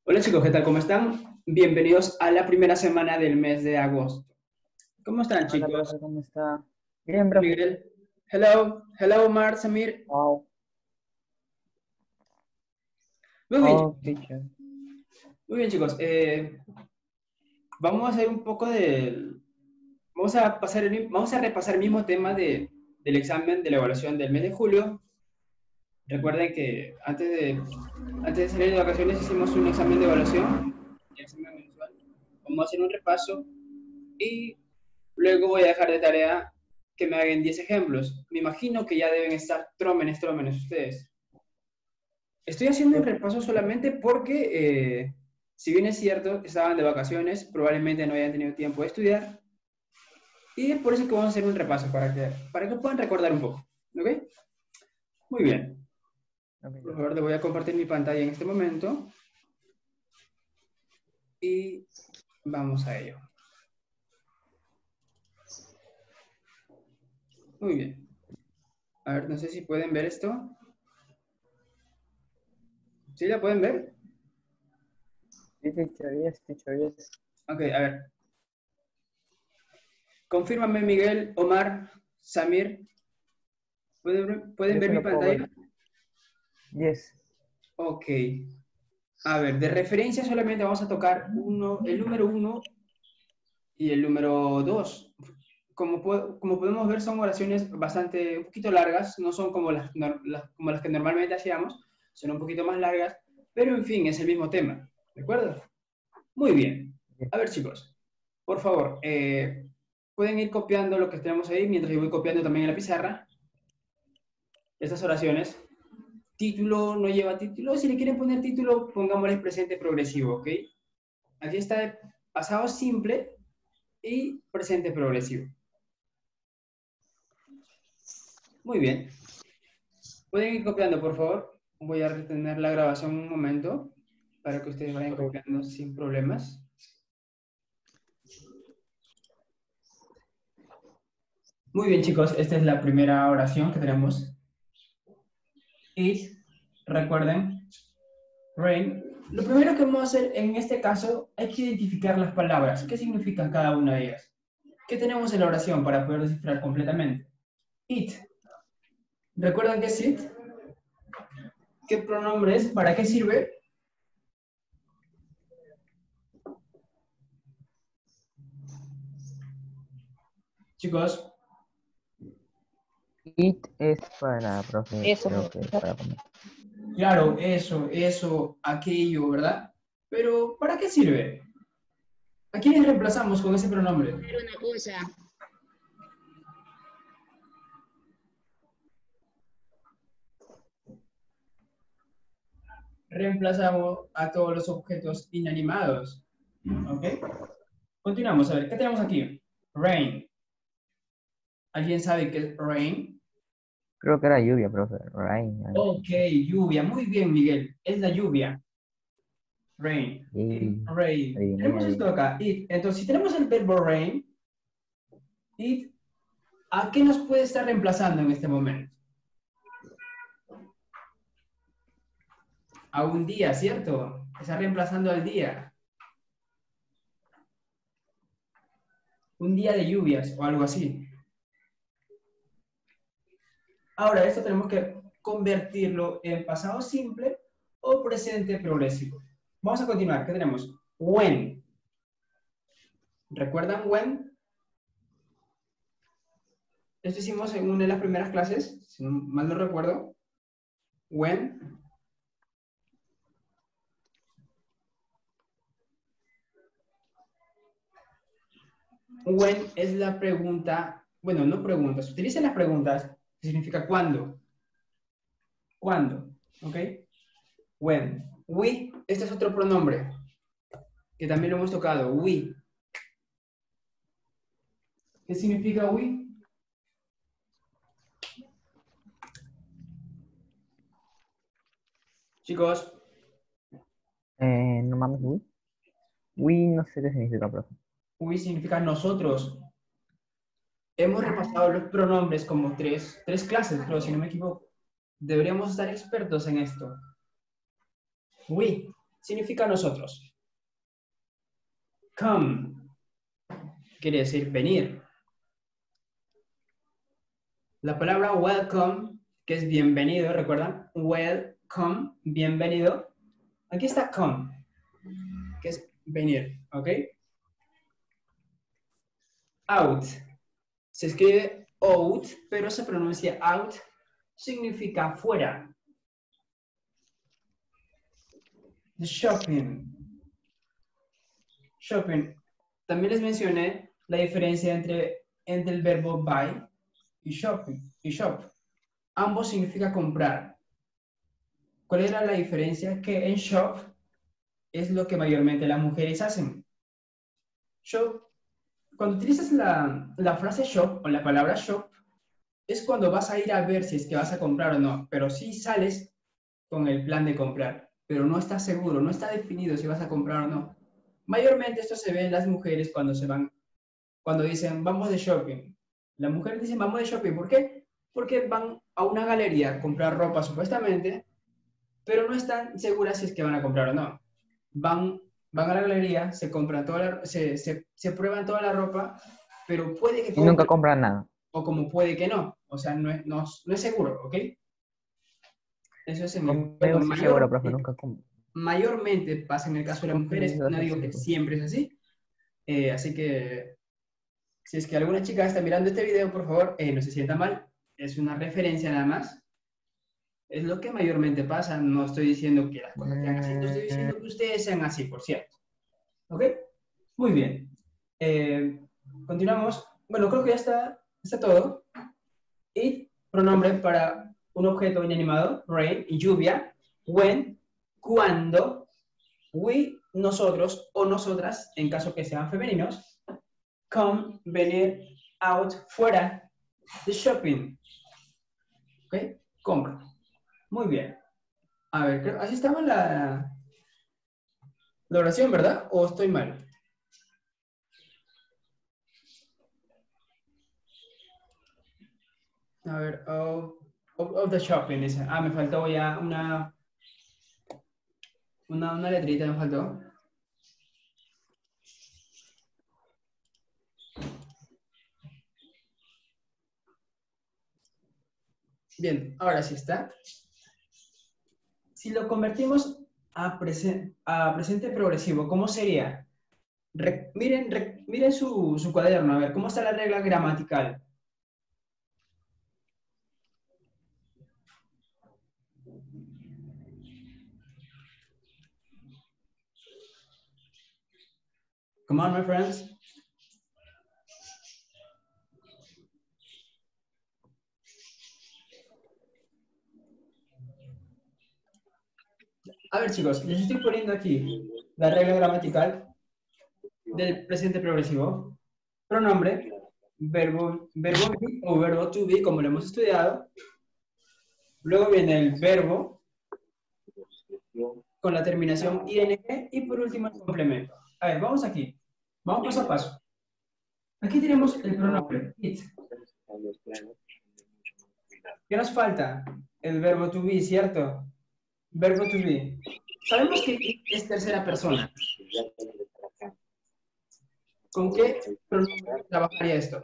Hola chicos, ¿qué tal? ¿Cómo están? Bienvenidos a la primera semana del mes de agosto. ¿Cómo están Hola, chicos? profe, ¿cómo está? Bien, profe. Miguel. Hello, hello Mar, Samir. Wow. Muy bien, Oh, teacher. muy bien chicos. Vamos a hacer un poco de... Vamos a repasar el mismo tema del examen de la evaluación del mes de julio. Recuerden que antes de salir de vacaciones hicimos un examen de evaluación, el examen mensual. Vamos a hacer un repaso y luego voy a dejar de tarea que me hagan 10 ejemplos. Me imagino que ya deben estar trómenes ustedes. Estoy haciendo un Sí, repaso solamente porque, si bien es cierto, estaban de vacaciones, probablemente no hayan tenido tiempo de estudiar, y es por eso que vamos a hacer un repaso para que puedan recordar un poco. ¿Ok? Muy bien. ok, Por profe. favor, le voy a compartir mi pantalla en este momento y vamos a ello. Muy bien. A ver, no sé si pueden ver esto. ¿Sí la pueden ver? Sí, teacher, yes, teacher, yes. Ok, a ver. Confírmame, Miguel, Omar, Samir. ¿Pueden Yo ver se mi lo puedo ver. pantalla? Yes. Ok. A ver, de referencia solamente vamos a tocar el número uno y el número 2. Como podemos ver, son oraciones bastante, un poquito largas, no son como como las que normalmente hacíamos, son un poquito más largas, pero en fin, es el mismo tema. ¿De acuerdo? Muy bien. Yes. A ver, chicos, por favor, pueden ir copiando lo que tenemos ahí mientras yo voy copiando también en la pizarra estas oraciones. Título no lleva título. Si le quieren poner título, pongámosle presente progresivo, ¿ok? Aquí está pasado simple y presente progresivo. Muy bien. Pueden ir copiando, por favor. Voy a retener la grabación un momento para que ustedes vayan Ok. copiando sin problemas. Muy bien, chicos. Esta es la primera oración que tenemos. It, recuerden, rain. Lo primero que vamos a hacer en este caso es que identificar las palabras. ¿Qué significan cada una de ellas? ¿Qué tenemos en la oración para poder descifrar completamente? It. ¿Recuerdan qué es it? ¿Qué pronombre es? ¿Para qué sirve? Chicos, It es para, profe, Eso, creo que profesor. para comer. claro, eso, aquello, ¿verdad? Pero, ¿para qué sirve? ¿A quiénes reemplazamos con ese pronombre? Hacer una cosa. Reemplazamos a todos los objetos inanimados. ¿Ok? Continuamos, a ver, ¿qué tenemos aquí? Rain. ¿Alguien sabe qué es rain? Creo que era lluvia, profe. Rain, algo Ok, así. lluvia. Muy bien, Miguel. Es la lluvia. Rain. Y Rain. adiviné, Tenemos esto adiviné. acá. It. Entonces, si tenemos el verbo rain, it, ¿a qué nos puede estar reemplazando en este momento? A un día, ¿cierto? Está reemplazando al día. Un día de lluvias o algo así. Ahora, esto tenemos que convertirlo en pasado simple o presente progresivo. Vamos a continuar. ¿Qué tenemos? When. ¿Recuerdan when? Esto hicimos en una de las primeras clases, si no mal no recuerdo. When. When es la pregunta, bueno, no preguntas, utilicen las preguntas, que significa cuándo. ¿Cuándo? ¿Ok? When. We, este es otro pronombre, que también lo hemos tocado. We. ¿Qué significa we? Chicos, No mames, Wii. Wii no sé qué significa, profe. we significa nosotros. Hemos repasado Ah, los pronombres como tres clases, creo, si no me equivoco. Deberíamos estar expertos en esto. We. significa nosotros. Come quiere decir venir. La palabra welcome, que es bienvenido, ¿recuerdan? Welcome, bienvenido. Aquí está come, que es venir, ¿ok? Out. Se escribe out, pero se pronuncia out. Significa fuera. Shopping. Shopping. También les mencioné la diferencia entre el verbo buy y shopping y shop. Ambos significa comprar. ¿Cuál era la diferencia? Que en shop es lo que mayormente las mujeres hacen. Shop. Cuando utilizas la frase shop o la palabra shop, es cuando vas a ir a ver si es que vas a comprar o no, pero sí sales con el plan de comprar, pero no estás seguro, no está definido si vas a comprar o no. Mayormente esto se ve en las mujeres cuando se van, cuando dicen vamos de shopping. Las mujeres dicen vamos de shopping, ¿por qué? Porque van a una galería a comprar ropa supuestamente, pero no están seguras si es que van a comprar o no. Van a la galería, se compran se prueban toda la ropa, pero puede que Y compren, nunca compran nada. o como puede que no. O sea, no es seguro, ¿ok? Eso es en el, bueno, Conmigo sí seguro, profe, nunca compro. mayormente pasa en el caso de las mujeres, Conmigo no sí digo que seguro. siempre es así. Así que, si es que alguna chica está mirando este video, por favor, no se sienta mal. Es una referencia nada más. Es lo que mayormente pasa. No estoy diciendo que las cosas sean así, no estoy diciendo que ustedes sean así, por cierto. ¿Ok? Muy bien. Continuamos. Bueno, creo que ya está todo. Y pronombre para un objeto inanimado, rain, lluvia, when, cuando, we, nosotros o nosotras, en caso que sean femeninos, come, venir, out, fuera, the shopping. ¿Ok? Compra. Muy bien. A ver, así estaba la oración, ¿verdad? ¿O estoy mal? A ver, of the shopping, dice. Me faltó ya una letrita, me faltó. Bien, ahora sí está. Si lo convertimos a presente progresivo, ¿cómo sería? Miren su cuaderno, a ver, ¿cómo está la regla gramatical? Come on, my friends. A ver, chicos, les estoy poniendo aquí la regla gramatical del presente progresivo. Pronombre, verbo be o verbo to be, como lo hemos estudiado. Luego viene el verbo con la terminación ing y por último el complemento. A ver, vamos aquí. Vamos paso a paso. Aquí tenemos el pronombre it. ¿Qué nos falta? El verbo to be, ¿cierto? Verbo to be. Sabemos que it es tercera persona. ¿Con qué pronombre trabajaría esto?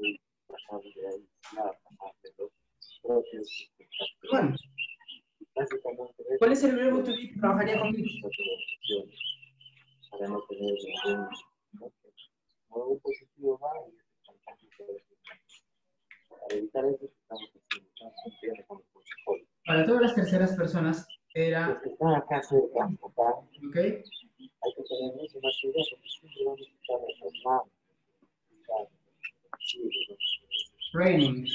Bueno, ¿cuál es el verbo to be que trabajaría con it? Para todas las terceras personas era... ¿Ok? Raining.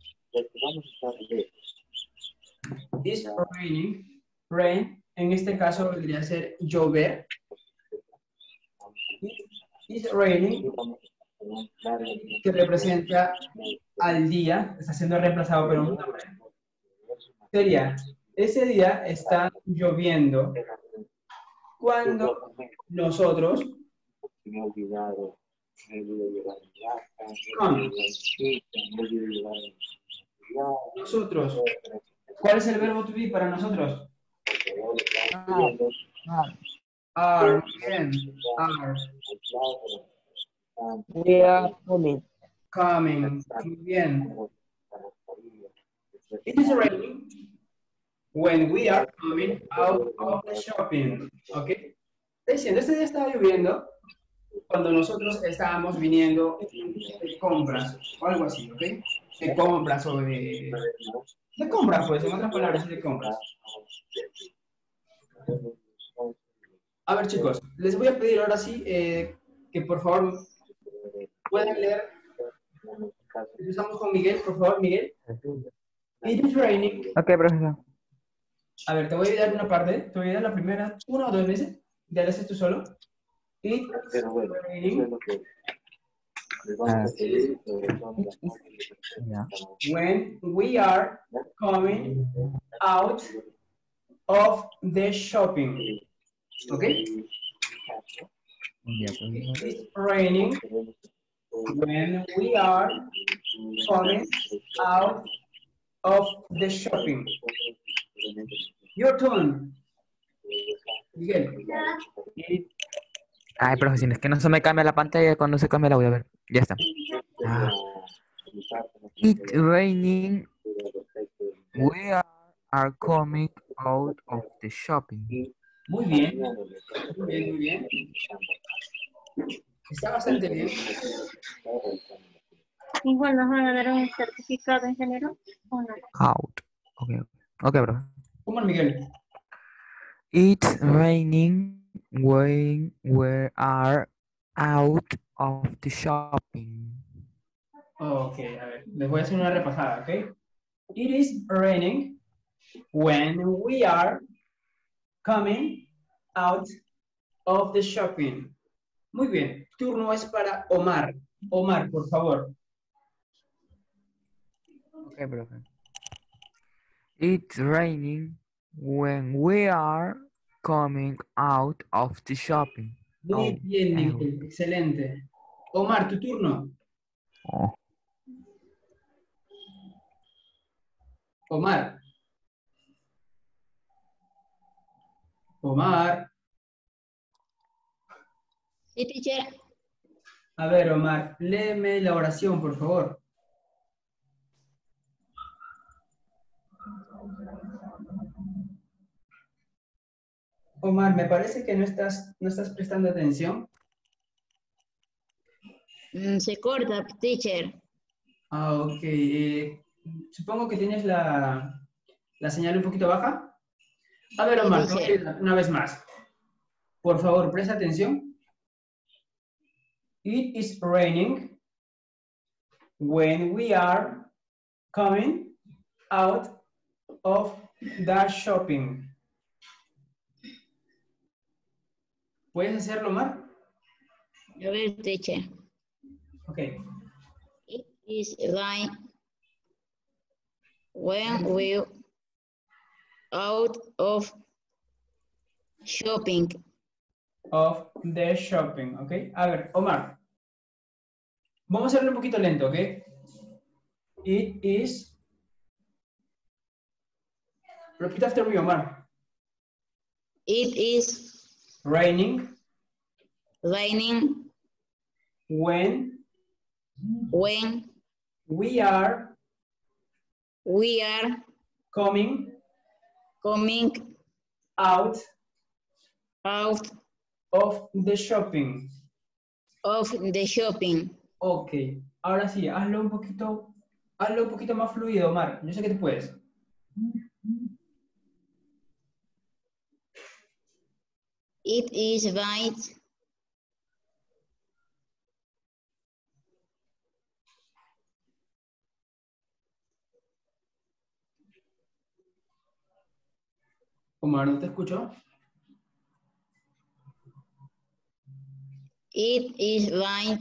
Is raining. Rain, en este caso vendría a ser llover. Is raining, que representa al día, está siendo reemplazado por un nombre. Sería, ese día está lloviendo cuando nosotros nosotros. ¿Cuál es el verbo to be para nosotros? Are, muy bien. Are We are coming. coming, muy bien. It is raining when we are coming out of the shopping. ¿Ok? Está diciendo, este día estaba lloviendo cuando nosotros estábamos viniendo de compras o algo así, ¿ok? De compras o de compras, pues, en otras palabras, de compras. A ver, chicos, les voy a pedir ahora sí que por favor puedan leer. Empezamos con Miguel, por favor, Miguel. It is raining. Ok, profesor. A ver, te voy a dar una parte, te voy a dar la primera, 1 o 2 veces, ya lo haces tú solo. It is raining Yeah. when we are coming out of the shopping. Okay? Yeah, It is raining when we are coming out of the shopping. Your turn. Miguel. Ay, profesor, es que no se me cambia la pantalla cuando se cambia la voy a ver. Ya está. Ah. It's raining. We are coming out of the shopping. Muy bien. Muy bien, muy bien. Está bastante bien. Igual nos van a dar un certificado, ingeniero, ¿o no? Out. Ok, profe. ¿Cómo es, Miguel? It's raining when we are out of the shopping. Ok, a ver, les voy a hacer una repasada, ¿ok? It is raining when we are coming out of the shopping. Muy bien, turno es para Omar. Omar, por favor. Ok, profe. It's raining when we are coming out of the shopping. Muy bien, Miguel, excelente. Omar, tu turno. Oh. Omar. Omar. Sí, teacher. A ver, Omar, léeme la oración, por favor. Omar, me parece que no estás prestando atención. Se corta, teacher. Ah, ok. Supongo que tienes la señal un poquito baja. A ver, Sí, Omar, te voy a teacher. ayudar una vez más. Por favor, presta atención. It is raining when we are coming out of the shopping. ¿Puedes hacerlo, Omar? A ver, teacher. Ok. It is rain when we out of shopping. Of the shopping, ok. A ver, Omar. Vamos a hacerlo un poquito lento, ok. It is. Repeat after me, Omar. It is Raining raining when when we are we are coming coming out out of the shopping. of the shopping. Ok. Ahora sí, hazlo un poquito más fluido, Omar. Yo sé que tú puedes. It is right Omar, ¿no te escucho? it is right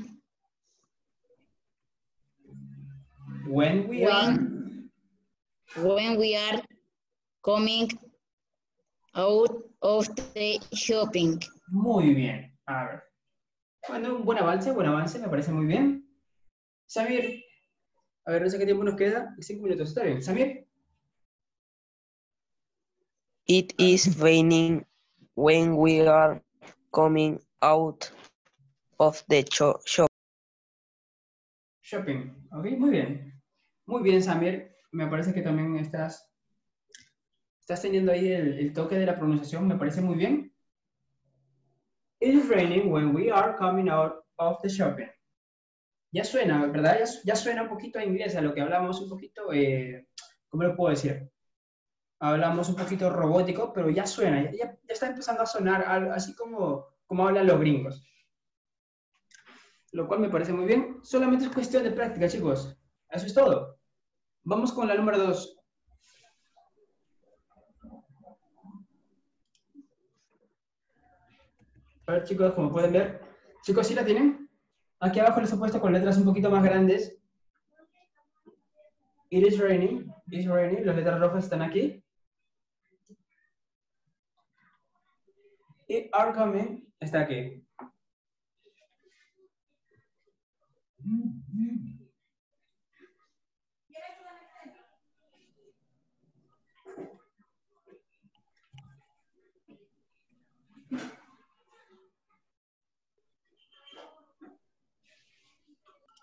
When we are when we are coming out of the shopping. muy bien. A ver. Bueno, un buen avance, me parece muy bien. Samir, a ver, no sé qué tiempo nos queda. 5 minutos, está bien. Samir. It is raining when we are coming out of the shop. Shopping. Ok, muy bien. Muy bien, Samir. Me parece que también estás teniendo ahí el toque de la pronunciación. Me parece muy bien. It is raining when we are coming out of the shopping. Ya suena, ¿verdad? Ya suena un poquito a inglés, a lo que hablamos un poquito, ¿cómo lo puedo decir? Hablamos un poquito robótico, pero ya suena, ya está empezando a sonar así como hablan los gringos. Lo cual me parece muy bien. Solamente es cuestión de práctica, chicos. Eso es todo. Vamos con la número 2. A ver, chicos, como pueden ver. Chicos, ¿sí la tienen? Aquí abajo les he puesto con letras un poquito más grandes. It is raining. It is raining. Las letras rojas están aquí. It are coming. Está aquí.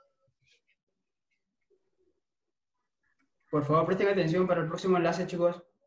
Por favor, presten atención para el próximo enlace, chicos.